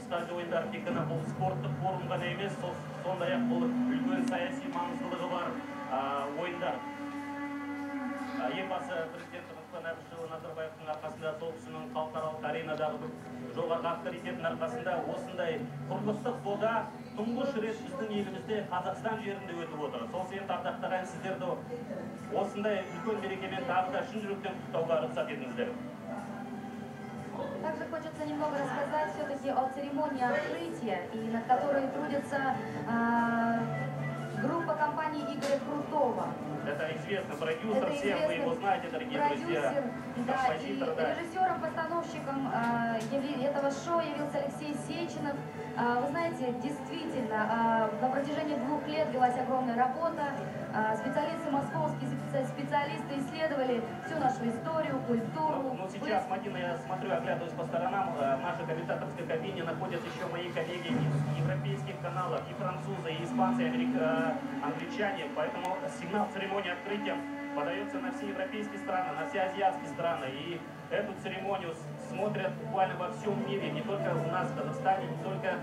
қысқы ойындар тек қана бұл спорттық форум ғана емес, сондай-ақ бұл үлкен саяси маңыздылығы бар ойындар. Елбасы президенті Нұрсұлтан Әбішұлы Назарбаевтың арқасында, сол кісінің халықаралық аренадағы жоғары авторитетінің арқасында осындай құрлықтық дода тұңғыш рет біздің елімізде Қазақстан жерінде өтіп отыр. Сол себепті ардақты ағайын, сіздерді осындай үлкен мерекемен тағы да шын жүректен құттықтауға рұқсат етіңіздер. Также хочется немного рассказать все-таки о церемонии открытия, и над которой трудится группа компании Игоря Крутого. Это известный продюсер, всем вы его знаете, дорогие друзья. Да, и режиссером-постановщиком этого шоу явился Алексей Сеченов. Вы знаете, действительно, на протяжении 2 лет велась огромная работа. Специалисты московские, специалисты исследовали всю нашу историю, культуру. Ну, сейчас, Мадина, я смотрю, оглядываюсь по сторонам. В нашей комментаторской кабине находятся еще мои коллеги из европейских каналов, и французы, и испанцы, и англичане. Поэтому сигнал церемонии открытия подается на все европейские страны, на все азиатские страны. И эту церемонию смотрят буквально во всем мире, не только у нас в Казахстане, не только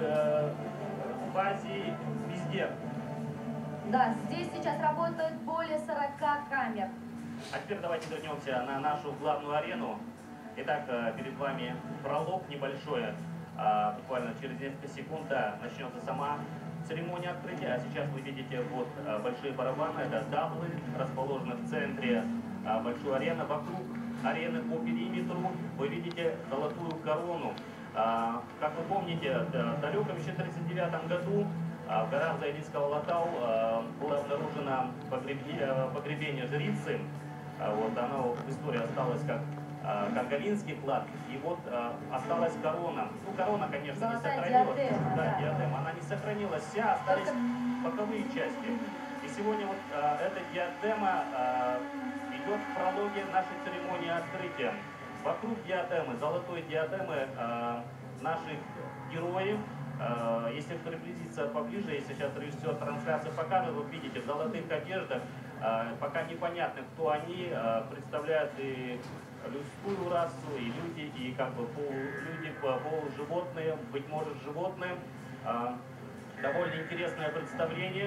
в Азии, везде. Да, здесь сейчас работают более 40 камер. А теперь давайте вернемся на нашу главную арену. Итак, перед вами пролог небольшой. Буквально через несколько секунд начнется сама церемония открытия. А сейчас вы видите вот большие барабаны. Это даблы, расположены в центре большой арены. Вокруг арены по периметру вы видите золотую корону. Как вы помните, в далеком еще 1939 году в горах Зайдинского Латау было обнаружено погребение жрицы. Вот оно в истории осталось как Галинский клад. И вот осталась корона. Ну, корона, конечно, не сохранилась. Да, диадема. Она не сохранилась вся, остались боковые части. И сегодня вот эта диадема идет в прологе нашей церемонии открытия. Вокруг диадемы, золотой диадемы, наших героев. Если приблизиться поближе, если сейчас режиссер трансляции покажет, вы видите в золотых одеждах, пока непонятно, кто они, представляют и людскую расу, и люди, и как бы полулюди, полуживотные, быть может животные. Довольно интересное представление.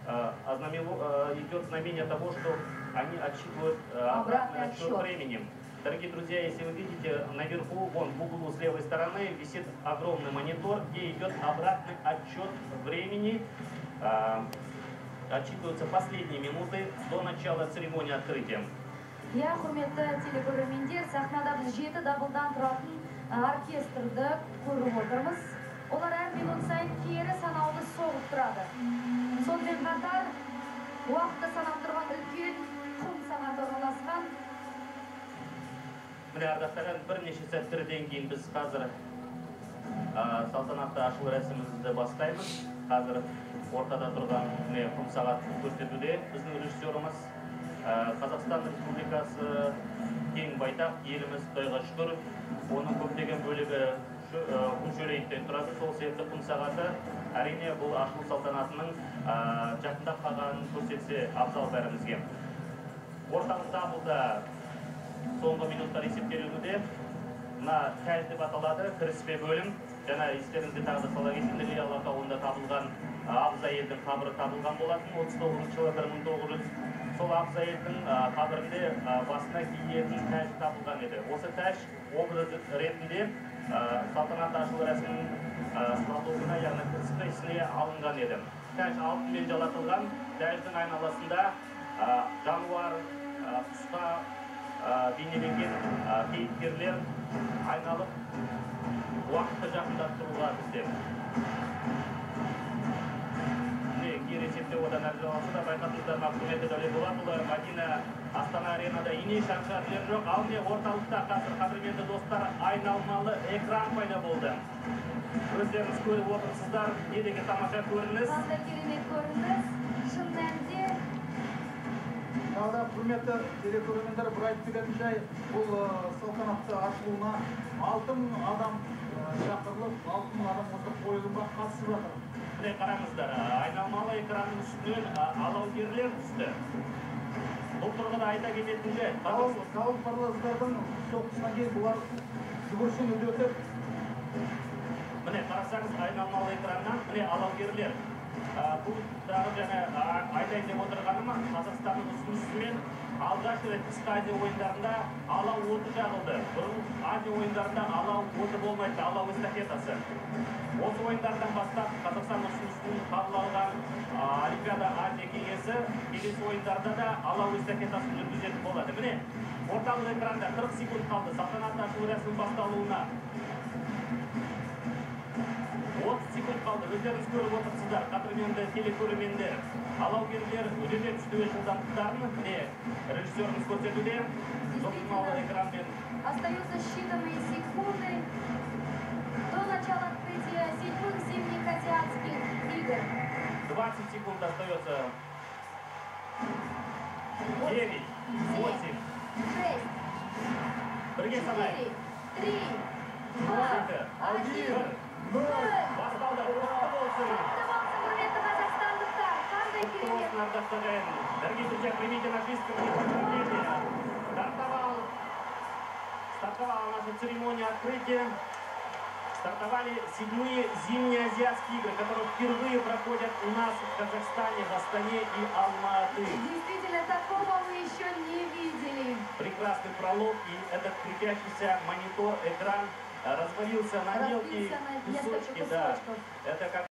Идет знамение того, что они отсчитывают обратный отсчет времени. Дорогие друзья, если вы видите, наверху, вон в углу с левой стороны, висит огромный монитор, где идет обратный отсчет времени. Отчитываются последние минуты до начала церемонии открытия. Я, құрметті телекөрермендер, сахнада біз 7 дабылдан тұратын оркестрді көріп отырмыз. Олар әр минут сайын кері санауды соғып тұрады. Сонымен қатар, уақытты санап тұрған үлкен құм сағаты орналасқан. Міне ардақтаған бірнеше сәттерден кейін біз қазір салтанатты ашылу рәсімімізді бастаймыз. Қазір ортада тұрған құм сағат көрсетуде біздің режиссеріміз. Қазақстан Республикасы кең байтақ, еліміз Құдайға шүкір, оның көптеген бөлігі күн шөлейттен тұрады. Сол себепті құм сағаты әрине бұл ашылу салтанатының жақындап қалғанын көрсетсе абзал бәрімізге. Ортамызда бұлда соңғы минуттар есептелуде. Мына тәж деп аталады, кіріспе бөлім. Жаңа естеріңізде тағы да сала кетсін, Іле алатауында табылған Абыз әйелдің қабірі табылған болатын. 39 жылы 1900 сол Абыз әйелдің қабірінде басына киетін тәж табылған еді. Осы тәж образ ретінде салтанат ашылу рәсімінің столбына, яғни кіріспесіне алынған еді. Тәж алтынмен жалатылған, тәждің айналасында жануар, құсқа бейнеленген кейіпкерлер айналып уақытты жақындап тұруға бізде. Кері есепте одан әрі жалғасы да байқатыңыздар, құрметті Дәулетболатұлы, Мадина Астана аренада ине шаншарлер жоқ. Ал не орталықта қазір қадірменді достар айналмалы экран пайда болды. Өздеріңіз көріп отырсыздар, не деген тамаша көрініс. Қандай керемет көрініс, шын мәнінде. Тағы құрметті телекөрермендер, бір айтып кететін жай, бұл салтанатты ашылуына 6000 адам шақырылып, 6000 адам осы қойылымға қатысып жатыр. Міне қараңыздар, айналмалы экранның үстінен алаугерлер түсті. Бұл тұрғыда айта кететін жай. Қауіп парластардың соққысынан кейін бұлар жүгірісін үдетіп. Міне, қарасаңыз айналмалы экраннан, міне алаугерлер. Бұл дағы жаңа айтайын деп отырғаным, Қазақстанның ұсынысымен алғаш рет қысқы Азия ойындарында алау оты жағылды. Бұрын Азия ойындарында алау оты болмайды, алау эстафетасы. Осы ойындардан бастап Қазақстан ұсынысын қабыл алған Олимпиада Азия кеңесі келесі ойындарда да алау эстафетасын жүргізетін болады. Міне, орталық экранда 40 секунд қалды салтанатты ашылу рәсімінің басталуына. 30 секунд қалды. Өздеріңіз көріп отырсыздар, қадірменді телекөрермендер. Алаугерлер өте күшті жылдамдықтарын міне режиссеріміз көрсетуде. Жоғарғы экранмен. Остаются считанные секунды до начала открытия 7-х зимних азиатских игр. 20 секунд остается. 9, 8, 6, бірге санайық. 4, 3, 2, 1. Басталды, құтты болсын. Құрметті қазақстандықтар, қандай Құтты керемет. болсын, ардақты ағайын. Дорогие друзья, примите наши искренние поздравления. Стартовала наша церемония открытия. Стартовали 7-е зимние азиатские игры, которые впервые проходят у нас в Казахстане, в Астане и Алматы. Действительно, такого мы еще не видели. Прекрасный пролог, и этот крутящийся монитор, экран развалился на мелкие Разбился на несколько кусочки. Да. кусочков. Это как